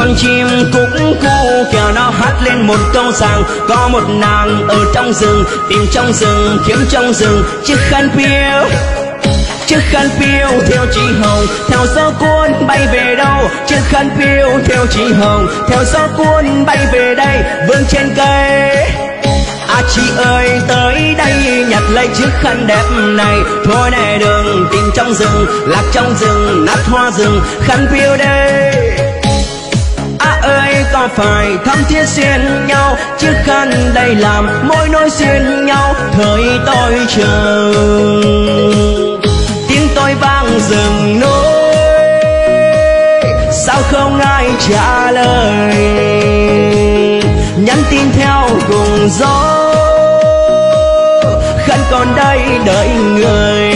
con chim cúc cu kẻo nó hát lên một câu rằng có một nàng ở trong rừng, tìm trong rừng kiếm trong rừng chiếc khăn piêu. Chiếc khăn piêu theo chị Hồng, theo gió cuốn bay về đâu. Chiếc khăn piêu theo chị Hồng, theo gió cuốn bay về đây, vương trên cây. À chị ơi tới đây nhặt lấy chiếc khăn đẹp này. Thôi này đừng tìm trong rừng, lạc trong rừng, nát hoa rừng, khăn piêu đây. À ơi có phải thắm thiết xuyên nhau, chiếc khăn đây làm mối nối xuyên nhau. Thời tôi chờ tiếng tôi vang rừng núi, sao không ai trả lời. Nhắn tin theo cùng gió, khăn còn đây đợi người.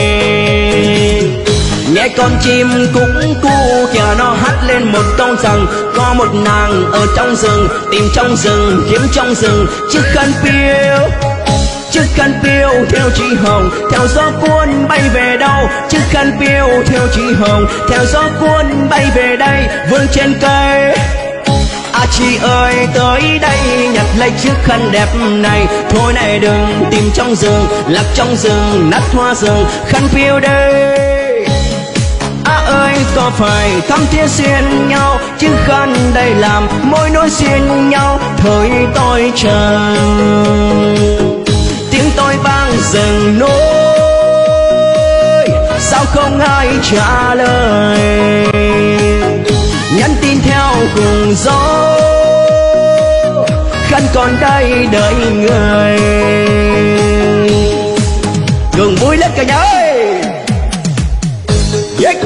Nghe con chim cúc cu kìa nó hát lên một câu rằng có một nàng ở trong rừng, tìm trong rừng kiếm trong rừng chiếc khăn piêu. Chiếc khăn piêu theo chị Hồng, theo gió cuốn bay về đâu. Chiếc khăn piêu theo chị Hồng, theo gió cuốn bay về đây, vương trên cây. À chị ơi tới đây nhặt lấy chiếc khăn đẹp này. Thôi này đừng tìm trong rừng, lạc trong rừng, nát hoa rừng, khăn piêu đây. À ơi có phải thắm thiết xuyên nhau, chiếc khăn đây làm mối nối xuyên nhau. Thời tôi chờ tiếng tôi vang rừng núi, sao không ai trả lời. Nhắn tin theo cùng gió, khăn còn đây đợi người. Đường vui lên cả nhà ơi. Yeah.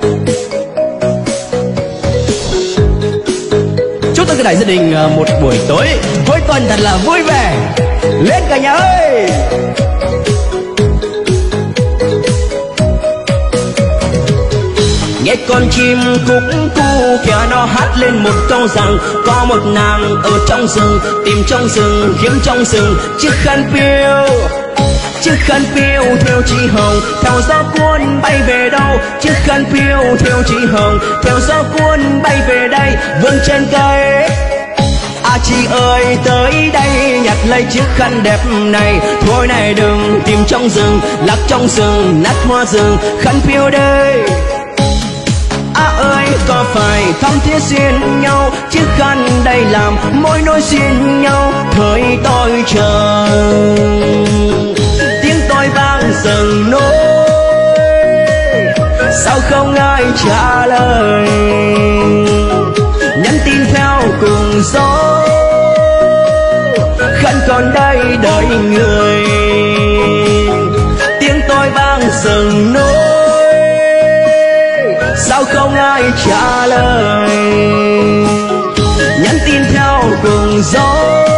Chúc tất cả đại gia đình một buổi tối cuối tuần thật là vui vẻ. Lên cả nhà ơi. Nghe con chim cúc cu kìa nó hát lên một câu rằng có một nàng ở trong rừng, tìm trong rừng kiếm trong rừng chiếc khăn piêu. Chiếc khăn piêu theo chị Hồng, theo gió cuốn bay về đâu. Chiếc khăn piêu theo chị Hồng, theo gió cuốn bay về đây, vương trên cây. À chị ơi tới đây nhặt lấy chiếc khăn đẹp này. Thôi này đừng tìm trong rừng, lạc trong rừng, nát hoa rừng, khăn piêu đây. À ơi có phải thắm thiết xuyên nhau, chiếc khăn đây làm mối nối xuyên nhau. Thời tôi chờ tiếng tôi vang rừng núi, sao không ai trả lời. Nhắn tin theo cùng gió, khăn còn đây đợi người. Tiếng tôi vang rừng núi, sao không ai trả lời. Nhắn tin theo cùng gió,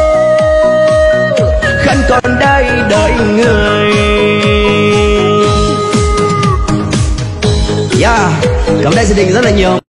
khăn còn đây đợi người. Yeah, cảm ơn gia đình rất là nhiều.